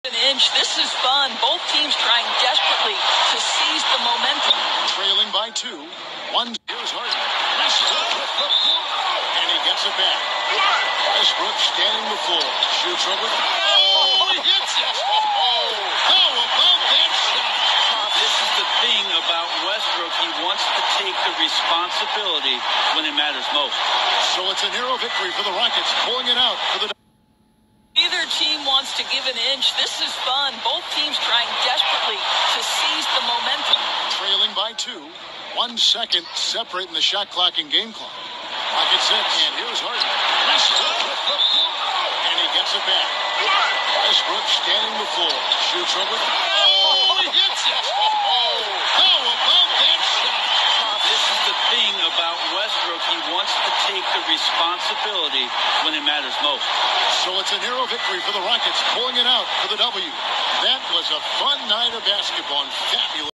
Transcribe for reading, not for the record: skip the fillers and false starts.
An inch. This is fun. Both teams trying desperately to seize the momentum. Trailing by 2. Here's Harden. Westbrook with the floor. And he gets it back. Westbrook standing the floor. Shoots over. Oh, he hits it. Oh, how about that shot? This is the thing about Westbrook. He wants to take the responsibility when it matters most. So it's a narrow victory for the Rockets, pulling it out for the... Neither team wants to give an inch. This is fun. Both teams trying desperately to seize the momentum. Trailing by 2. 1 second separating the shot clock and game clock. Rockets 6. And here's Harden. Westbrook with the floor. And he gets it back. Westbrook standing the floor. Shoots over. Oh, he hits it. Oh, how about that shot? This is the thing about Westbrook. He wants to take the responsibility when it matters most. So it's a narrow victory for the Rockets, pulling it out for the W. That was a fun night of basketball and fabulous.